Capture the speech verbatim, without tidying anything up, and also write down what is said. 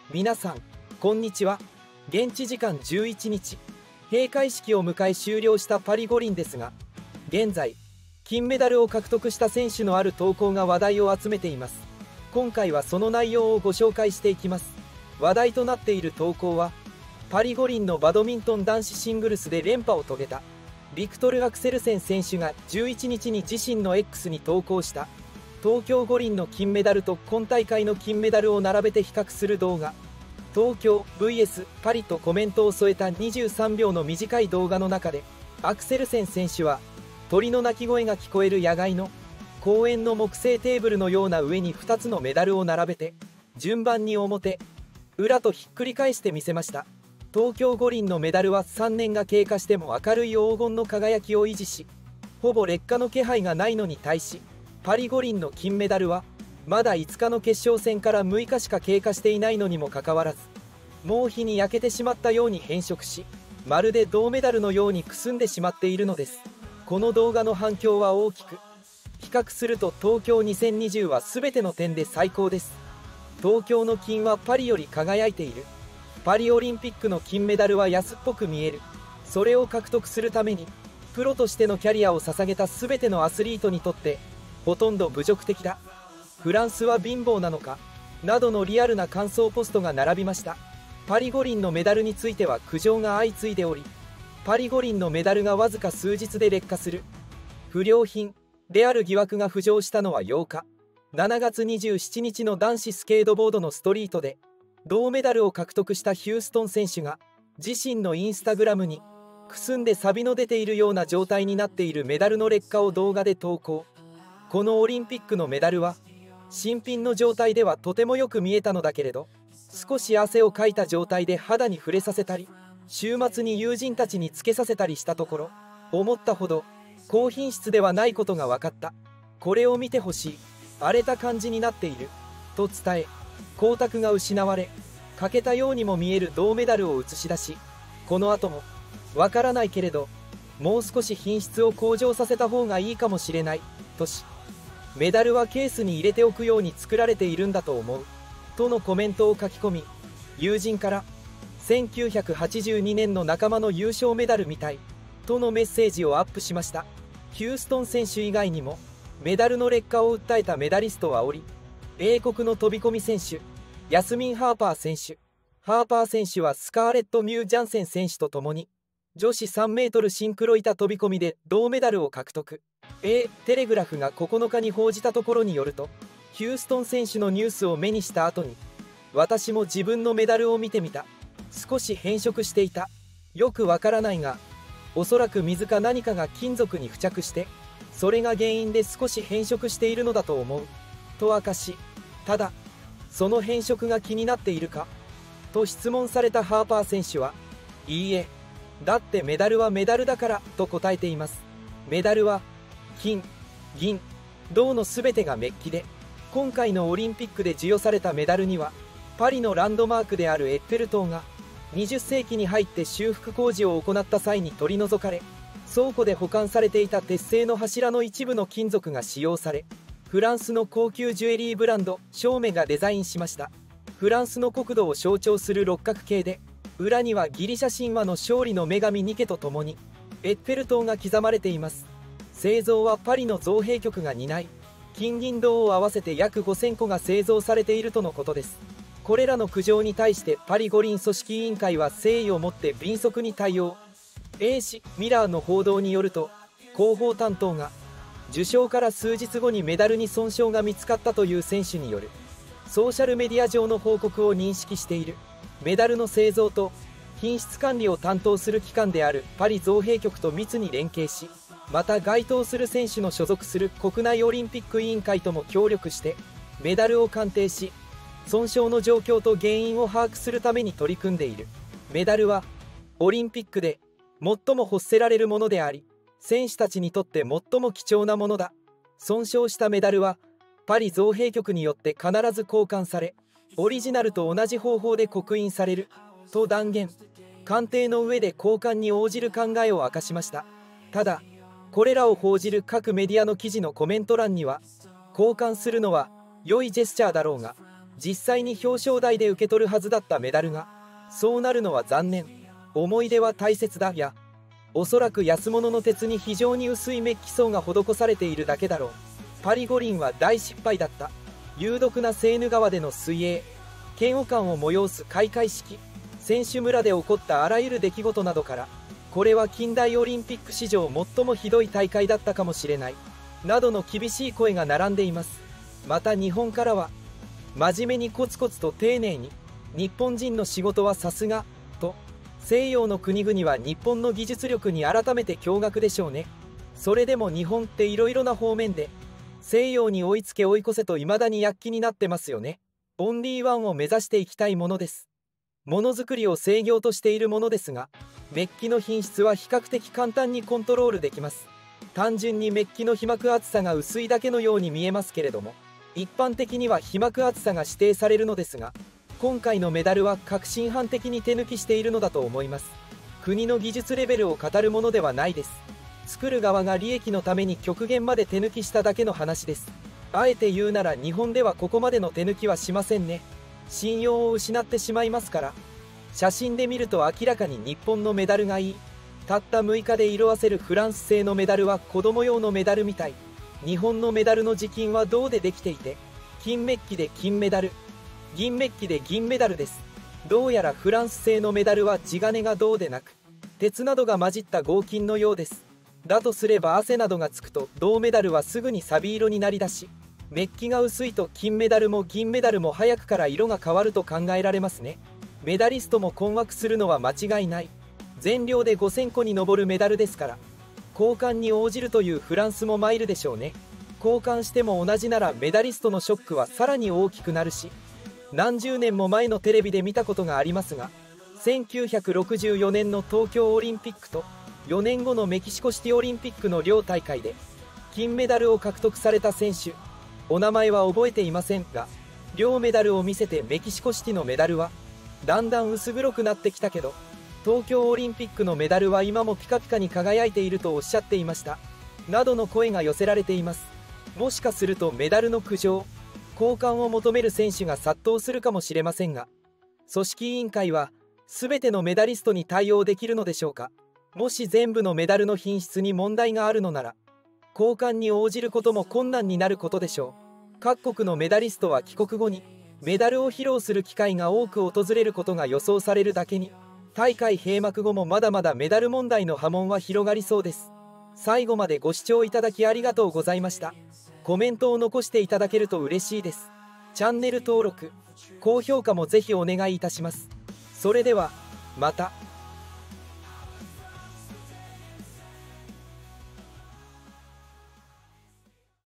皆さんこんにちは。現地時間じゅういちにち、閉会式を迎え終了したパリ五輪ですが、現在金メダルを獲得した選手のある投稿が話題を集めています。今回はその内容をご紹介していきます。話題となっている投稿は、パリ五輪のバドミントン男子シングルスで連覇を遂げたビクトル・アクセルセン選手がじゅういちにちに自身の X に投稿した東京五輪の金メダルと今大会の金メダルを並べて比較する動画。東京 ブイエス パリとコメントを添えたにじゅうさんびょうの短い動画の中で、アクセルセン選手は鳥の鳴き声が聞こえる野外の公園の木製テーブルのような上にふたつのメダルを並べて順番に表裏とひっくり返してみせました。東京五輪のメダルはさんねんが経過しても明るい黄金の輝きを維持し、ほぼ劣化の気配がないのに対し、パリ五輪の金メダルはまだいつかの決勝戦からむいかしか経過していないのにもかかわらず、もう日に焼けてしまったように変色し、まるで銅メダルのようにくすんでしまっているのです。この動画の反響は大きく、比較すると東京にせんにじゅうは全ての点で最高です。東京の金はパリより輝いている。パリオリンピックの金メダルは安っぽく見える。それを獲得するためにプロとしてのキャリアを捧げた全てのアスリートにとってほとんど侮辱的だ。フランスは貧乏なのかなどのリアルな感想ポストが並びました。パリ五輪のメダルについては苦情が相次いでおり、パリ五輪のメダルがわずか数日で劣化する不良品である疑惑が浮上したのはようか。しちがつにじゅうしちにちの男子スケートボードのストリートで銅メダルを獲得したヒューストン選手が自身のインスタグラムにくすんで錆の出ているような状態になっているメダルの劣化を動画で投稿。このオリンピックのメダルは新品の状態ではとてもよく見えたのだけれど、少し汗をかいた状態で肌に触れさせたり、週末に友人たちにつけさせたりしたところ、思ったほど高品質ではないことが分かった。これを見てほしい。荒れた感じになっていると伝え、光沢が失われ欠けたようにも見える銅メダルを映し出し、この後もわからないけれどもう少し品質を向上させた方がいいかもしれないとし、メダルはケースに入れておくように作られているんだと思うとのコメントを書き込み、友人からせんきゅうひゃくはちじゅうにねんの仲間の優勝メダルみたいとのメッセージをアップしました。ヒューストン選手以外にもメダルの劣化を訴えたメダリストはおり、英国の飛び込み選手ヤスミン・ハーパー選手ハーパー選手はスカーレット・ミュー・ジャンセン選手とともに女子さんメートルシンクロ板飛び込みで銅メダルを獲得。 A テレグラフがここのかに報じたところによると、ヒューストン選手のニュースを目にした後に、私も自分のメダルを見てみた。少し変色していた。よくわからないが、おそらく水か何かが金属に付着して、それが原因で少し変色しているのだと思うと明かし、ただその変色が気になっているかと質問されたハーパー選手は、いいえ、だってメダルはメダルだからと答えています。メダルは金、銀、銅の全てがメッキで、今回のオリンピックで授与されたメダルにはパリのランドマークであるエッフェル塔がにじゅっせいきに入って修復工事を行った際に取り除かれ、倉庫で保管されていた鉄製の柱の一部の金属が使用され、フランスの高級ジュエリーブランドショーメがデザインしました。フランスの国土を象徴する六角形で、裏にはギリシャ神話の勝利の女神ニケとともにエッフェル塔が刻まれています。製造はパリの造幣局が担い、金銀銅を合わせて約ごせんこが製造されているとのことです。これらの苦情に対してパリ五輪組織委員会は誠意を持って迅速に対応。 A 紙ミラーの報道によると、広報担当が受賞から数日後にメダルに損傷が見つかったという選手によるソーシャルメディア上の報告を認識している。メダルの製造と品質管理を担当する機関であるパリ造幣局と密に連携し、また該当する選手の所属する国内オリンピック委員会とも協力してメダルを鑑定し、損傷の状況と原因を把握するために取り組んでいる。メダルはオリンピックで最も欲せられるものであり、選手たちにとって最も貴重なものだ。損傷したメダルはパリ造幣局によって必ず交換され、オリジナルと同じ方法で刻印されると断言。鑑定の上で交換に応じる考えを明かしました。ただこれらを報じる各メディアの記事のコメント欄には、交換するのは良いジェスチャーだろうが実際に表彰台で受け取るはずだったメダルがそうなるのは残念。思い出は大切だ。やおそらく安物の鉄に非常に薄いメッキ層が施されているだけだろう。パリ五輪は大失敗だった。有毒なセーヌ川での水泳、嫌悪感を催す開会式、選手村で起こったあらゆる出来事などから、これは近代オリンピック史上最もひどい大会だったかもしれないなどの厳しい声が並んでいます。また日本からは真面目にコツコツと丁寧に、日本人の仕事はさすがと、西洋の国々は日本の技術力に改めて驚愕でしょうね。それでも日本っていろいろな方面で西洋に追いつけ追い越せと未だに躍起になってますよね。オンリーワンを目指していきたいものです。ものづくりを制御としているものですが、メッキの品質は比較的簡単にコントロールできます。単純にメッキの被膜厚さが薄いだけのように見えますけれども、一般的には被膜厚さが指定されるのですが、今回のメダルは革新犯的に手抜きしているのだと思います。国の技術レベルを語るものではないです。作る側が利益のために極限まで手抜きしただけの話です。あえて言うなら日本ではここまでの手抜きはしませんね。信用を失ってしまいますから。写真で見ると明らかに日本のメダルがいい。たったむいかで色あせるフランス製のメダルは子供用のメダルみたい。日本のメダルの地金は銅でできていて、金メッキで金メダル、銀メッキで銀メダルです。どうやらフランス製のメダルは地金が銅でなく、鉄などが混じった合金のようです。だとすれば汗などがつくと銅メダルはすぐにサビ色になりだし、メッキが薄いと金メダルも銀メダルも早くから色が変わると考えられますね。メダリストも困惑するのは間違いない。全量でごせんこに上るメダルですから、交換に応じるというフランスも参るでしょうね。交換しても同じならメダリストのショックはさらに大きくなるし、何十年も前のテレビで見たことがありますが、せんきゅうひゃくろくじゅうよねんの東京オリンピックとよねんごのメキシコシティオリンピックの両大会で金メダルを獲得された選手、お名前は覚えていませんが、両メダルを見せてメキシコシティのメダルはだんだん薄黒くなってきたけど、東京オリンピックのメダルは今もピカピカに輝いているとおっしゃっていましたなどの声が寄せられています。もしかするとメダルの苦情、交換を求める選手が殺到するかもしれませんが、組織委員会は全てのメダリストに対応できるのでしょうか。もし全部のメダルの品質に問題があるのなら、交換に応じることも困難になることでしょう。各国のメダリストは帰国後にメダルを披露する機会が多く訪れることが予想されるだけに、大会閉幕後もまだまだメダル問題の波紋は広がりそうです。最後までご視聴いただきありがとうございました。コメントを残していただけると嬉しいです。チャンネル登録、高評価もぜひお願いいたします。それではまた。